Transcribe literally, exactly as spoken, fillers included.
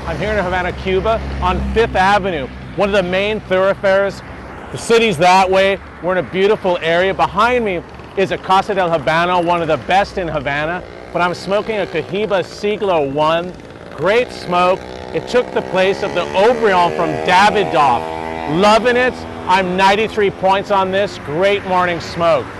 I'm here in Havana, Cuba, on Fifth Avenue, one of the main thoroughfares. The city's that way. We're in a beautiful area. Behind me is a Casa del Habano, one of the best in Havana. But I'm smoking a Cohiba Siglo I. Great smoke. It took the place of the Obrion from Davidoff. Loving it. I'm ninety-three points on this. Great morning smoke.